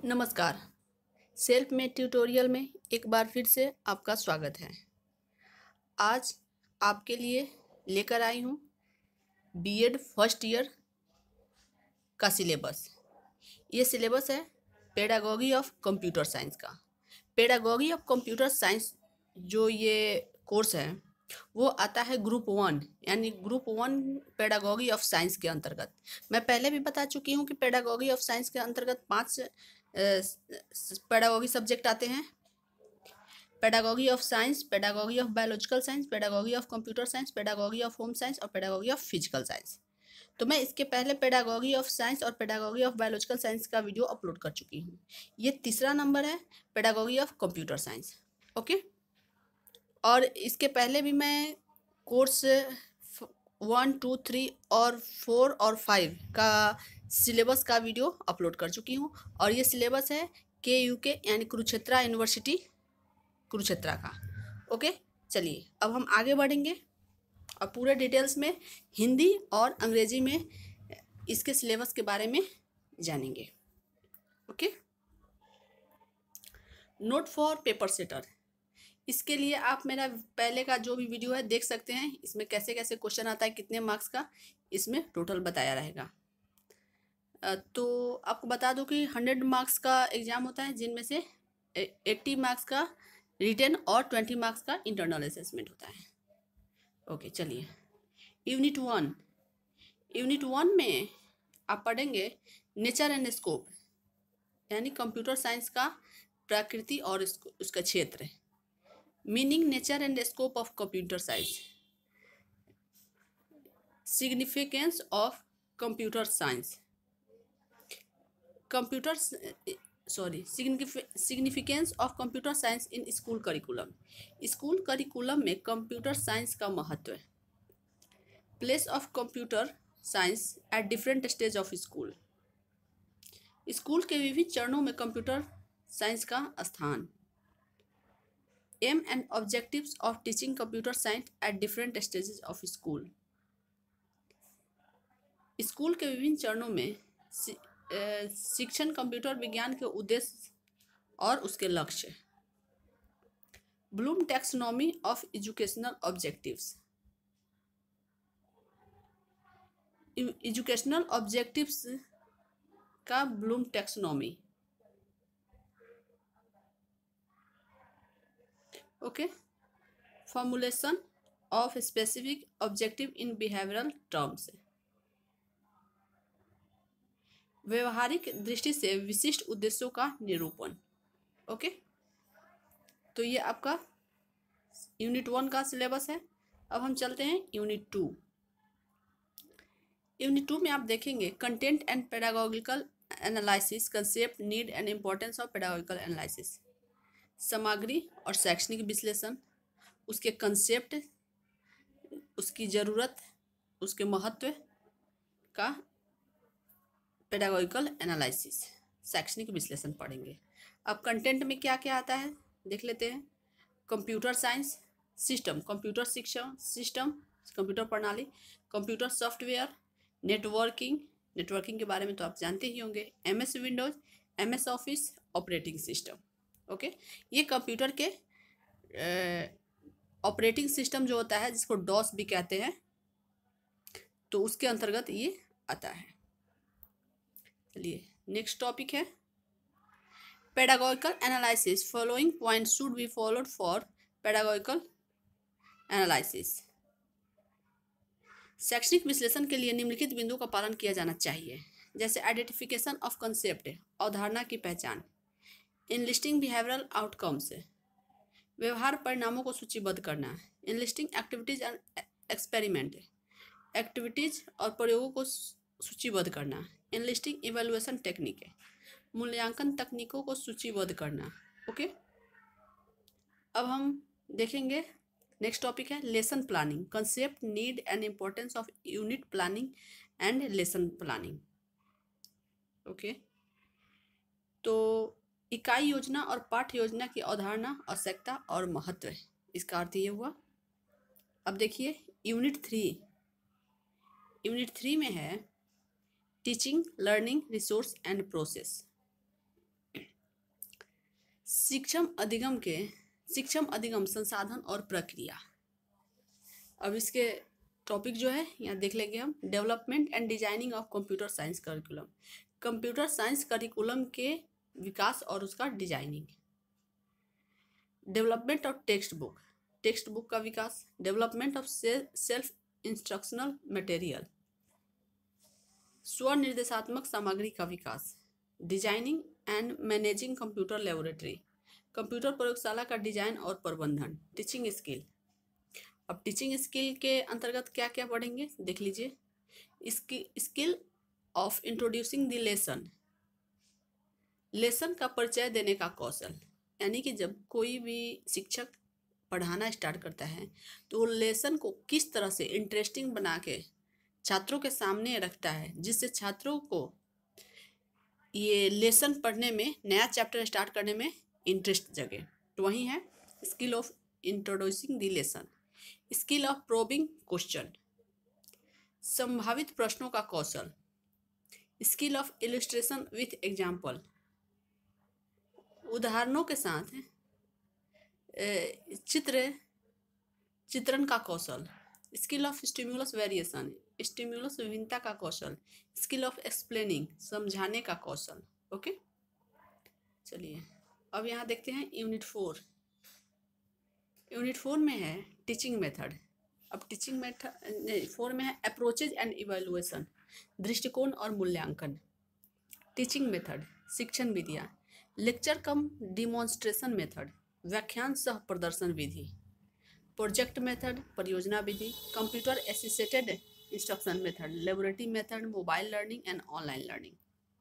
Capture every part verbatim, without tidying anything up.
नमस्कार। Self made tutorial में एक बार फिर से आपका स्वागत है। आज आपके लिए लेकर आई हूँ बीएड फर्स्ट ईयर का सिलेबस। ये सिलेबस है पेडागॉजी ऑफ कंप्यूटर साइंस का। पेडागॉजी ऑफ कंप्यूटर साइंस जो ये कोर्स है वो आता है ग्रुप वन, यानी group one pedagogy of science के अंतर्गत। मैं पहले भी बता चुकी हूँ कि पेडागॉजी ऑफ साइंस के अंतर्गत पांच पेडागॉजी सब्जेक्ट आते हैं। Pedagogy of science, pedagogy of biological science, pedagogy of computer science, pedagogy of home science और पेडागॉजी ऑफ फिजिकल साइंस। तो मैं इसके पहले पेडागॉजी ऑफ साइंस और पेडागॉजी ऑफ बायोलॉजिकल साइंस का वीडियो अपलोड कर चुकी हूँ। ये तीसरा नंबर है pedagogy of computer science. Okay, और इसके पहले भी मैं कोर्स वन टू थ्री और फोर और फाइव का सिलेबस का वीडियो अपलोड कर चुकी हूँ। और ये सिलेबस है के यू के यानी कुरुक्षेत्रा यूनिवर्सिटी कुरुक्षेत्रा का। ओके, चलिए अब हम आगे बढ़ेंगे और पूरे डिटेल्स में हिंदी और अंग्रेजी में इसके सिलेबस के बारे में जानेंगे। Okay, note for paper setter. इसके लिए आप मेरा पहले का जो भी वीडियो है देख सकते हैं। इसमें कैसे कैसे क्वेश्चन आता है, कितने मार्क्स का, इसमें टोटल बताया रहेगा। तो आपको बता दूं कि हंड्रेड मार्क्स का एग्ज़ाम होता है, जिनमें से एट्टी मार्क्स का रिटन और ट्वेंटी मार्क्स का इंटरनल असेसमेंट होता है। ओके, चलिए यूनिट वन। यूनिट वन में आप पढ़ेंगे नेचर एंड स्कोप, यानी कंप्यूटर साइंस का प्रकृति और उसका क्षेत्र। Meaning nature and scope of computer science, significance of computer science, computer sorry significance of computer science in school curriculum. School curriculum में कंप्यूटर साइंस का महत्व, place of computer science at different stage of school. School के विभिन्न चरणों में computer science का स्थान, aim and objectives of teaching computer science at different stages of school. School के विभिन्न चरणों में शिक्षण कंप्यूटर विज्ञान के उद्देश्य और उसके लक्ष्य। Bloom taxonomy of educational objectives. Educational objectives का Bloom taxonomy. Okay, formulation of specific objective in behavioural terms. व्यवहारिक दृष्टि से विशिष्ट उद्देश्यों का निरूपण। ओके, तो ये आपका यूनिट वन का सिलेबस है। अब हम चलते हैं यूनिट टू। यूनिट टू में आप देखेंगे content and pedagogical analysis, concept, need and importance of pedagogical analysis. सामग्री और शैक्षणिक विश्लेषण, उसके कंसेप्ट, उसकी ज़रूरत, उसके महत्व का पेडागोगिकल एनालिसिस, शैक्षणिक विश्लेषण पढ़ेंगे। अब कंटेंट में क्या क्या आता है देख लेते हैं। कंप्यूटर साइंस सिस्टम, कंप्यूटर शिक्षण सिस्टम, कंप्यूटर प्रणाली, कंप्यूटर सॉफ्टवेयर, नेटवर्किंग, नेटवर्किंग के बारे में तो आप जानते ही होंगे, M S Windows, M S Office, operating system. Okay, ये कंप्यूटर के ऑपरेटिंग सिस्टम जो होता है, जिसको डॉस भी कहते हैं, तो उसके अंतर्गत ये आता है। चलिए नेक्स्ट टॉपिक है pedagogical analysis. Following point should be followed for pedagogical analysis. शैक्षणिक विश्लेषण के लिए निम्नलिखित बिंदुओं का पालन किया जाना चाहिए, जैसे आइडेंटिफिकेशन ऑफ कंसेप्ट, अवधारणा की पहचान, इनलिस्टिंग बिहेवियरल आउटकम्स, व्यवहार परिणामों को सूचीबद्ध करना, enlisting activities and experiment, activities और प्रयोगों को सूचीबद्ध करना, इनलिस्टिंग इवैल्यूएशन टेक्निक, मूल्यांकन तकनीकों को सूचीबद्ध करना। ओके, अब हम देखेंगे नेक्स्ट टॉपिक है lesson planning, concept, need and importance of unit planning and lesson planning. Okay, तो इकाई योजना और पाठ्य योजना की अवधारणा, आवश्यकता और महत्व है, इसका अर्थ ये हुआ। अब देखिए यूनिट थ्री। यूनिट थ्री में है teaching, learning, resource and process. शिक्षम अधिगम के शिक्षम अधिगम संसाधन और प्रक्रिया। अब इसके टॉपिक जो है यहाँ देख लेंगे हम। Development and designing of computer science curriculum, computer science curriculum के विकास और उसका designing. Development of textbook, textbook का विकास। Development of self instructional material, स्वनिर्देशात्मक सामग्री का विकास। Designing and managing computer laboratory, computer प्रयोगशाला का डिजाइन और प्रबंधन। टीचिंग स्किल, अब टीचिंग स्किल के अंतर्गत क्या क्या पढ़ेंगे देख लीजिए। इसकी skill of introducing the lesson, lesson का परिचय देने का कौशल, यानी कि जब कोई भी शिक्षक पढ़ाना स्टार्ट करता है तो वो लेसन को किस तरह से इंटरेस्टिंग बना के छात्रों के सामने रखता है, जिससे छात्रों को ये लेसन पढ़ने में, नया चैप्टर स्टार्ट करने में इंटरेस्ट जगे। तो वही है skill of introducing the lesson. Skill of probing question, संभावित प्रश्नों का कौशल। Skill of illustration with example, उदाहरणों के साथ चित्र चित्रण का कौशल। Skill of stimulus variation, stimulus विभिन्नता का कौशल। स्किल ऑफ एक्सप्लेनिंग, समझाने का कौशल। ओके, चलिए अब यहाँ देखते हैं यूनिट फोर। यूनिट फोर में है टीचिंग मेथड। अब टीचिंग मेथड फोर में है अप्रोचेज एंड इवैल्यूएशन, दृष्टिकोण और मूल्यांकन। टीचिंग मेथड, शिक्षण विधियाँ। लेक्चर कम डिमॉन्स्ट्रेशन मेथड, व्याख्यान सह प्रदर्शन विधि। प्रोजेक्ट मेथड, परियोजना विधि। Computer assisted instruction method, laboratory method, mobile learning and online learning.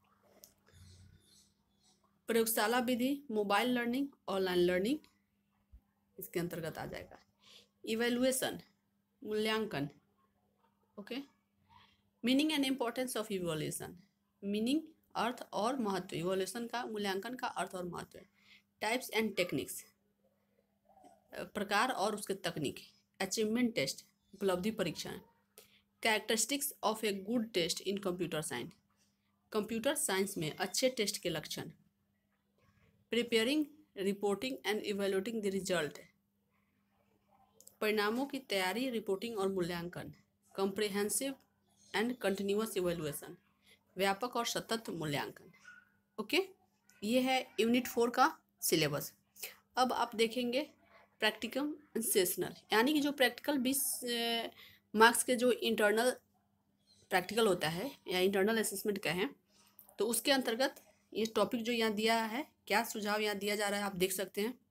प्रयोगशाला विधि, मोबाइल लर्निंग, ऑनलाइन लर्निंग इसके अंतर्गत आ जाएगा। इवैल्यूएशन, मूल्यांकन। Okay, meaning and importance of evaluation, meaning अर्थ और महत्व। इवैल्यूएशन का, मूल्यांकन का अर्थ और महत्व। टाइप्स एंड टेक्निक्स, प्रकार और उसके तकनीक। अचीवमेंट टेस्ट, उपलब्धि परीक्षण। Characteristics of a good test in computer science, computer science में अच्छे टेस्ट के लक्षण। Preparing, reporting and evaluating the result, परिणामों की तैयारी, रिपोर्टिंग और मूल्यांकन। कॉम्प्रिहेंसिव एंड कंटिन्यूअस इवैल्यूएशन, व्यापक और सतत मूल्यांकन। ओके, ये है यूनिट फोर का सिलेबस। अब आप देखेंगे प्रैक्टिकम सेशनल, यानी कि जो प्रैक्टिकल बीस मार्क्स के जो इंटरनल प्रैक्टिकल होता है या इंटरनल असेसमेंट का है, तो उसके अंतर्गत ये टॉपिक जो यहाँ दिया है, क्या सुझाव यहाँ दिया जा रहा है आप देख सकते हैं।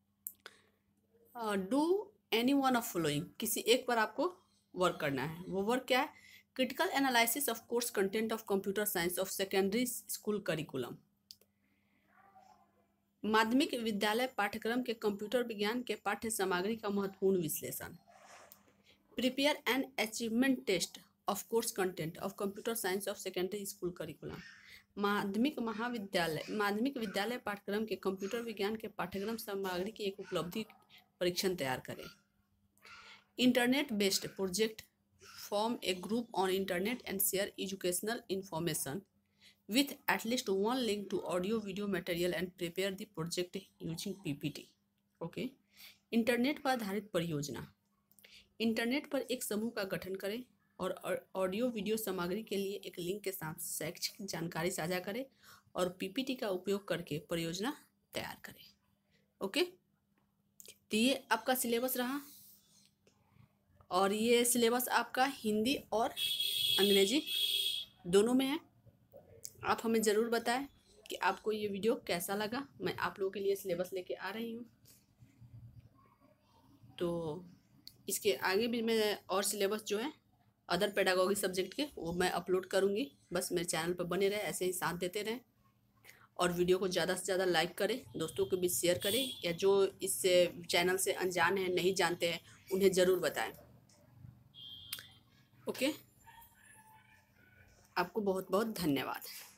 Do any one of following, किसी एक पर आपको वर्क करना है। वो वर्क क्या है? Critical analysis of course content of computer science of secondary school curriculum, माध्यमिक विद्यालय पाठ्यक्रम के कंप्यूटर विज्ञान के पाठ्य सामग्री का महत्वपूर्ण विश्लेषण। Prepare and achievement test of course content of computer science of secondary school curriculum, माध्यमिक महाविद्यालय माध्यमिक विद्यालय पाठ्यक्रम के कंप्यूटर विज्ञान के पाठ्यक्रम सामग्री की एक उपलब्धि परीक्षण तैयार करें। Internet based project, form a group on internet and share educational information with at least one link to audio video material and prepare the project using P P T. Okay, internet पर आधारित परियोजना, internet पर एक समूह का गठन करें और ऑडियो वीडियो सामग्री के लिए एक लिंक के साथ शैक्षिक जानकारी साझा करें और पीपीटी का उपयोग करके परियोजना तैयार करें। ओके, तो ये आपका सिलेबस रहा और ये सिलेबस आपका हिंदी और अंग्रेजी दोनों में है। आप हमें ज़रूर बताएं कि आपको ये वीडियो कैसा लगा। मैं आप लोगों के लिए सिलेबस लेके आ रही हूँ, तो इसके आगे भी मैं और सिलेबस जो है अदर पेडागॉगी सब्जेक्ट के वो मैं अपलोड करूँगी। बस मेरे चैनल पर बने रहे, ऐसे ही साथ देते रहें और वीडियो को ज़्यादा से ज़्यादा लाइक करें, दोस्तों के बीच शेयर करें, या जो इस चैनल से अनजान हैं, नहीं जानते हैं, उन्हें ज़रूर बताएं। ओके, आपको बहुत बहुत धन्यवाद।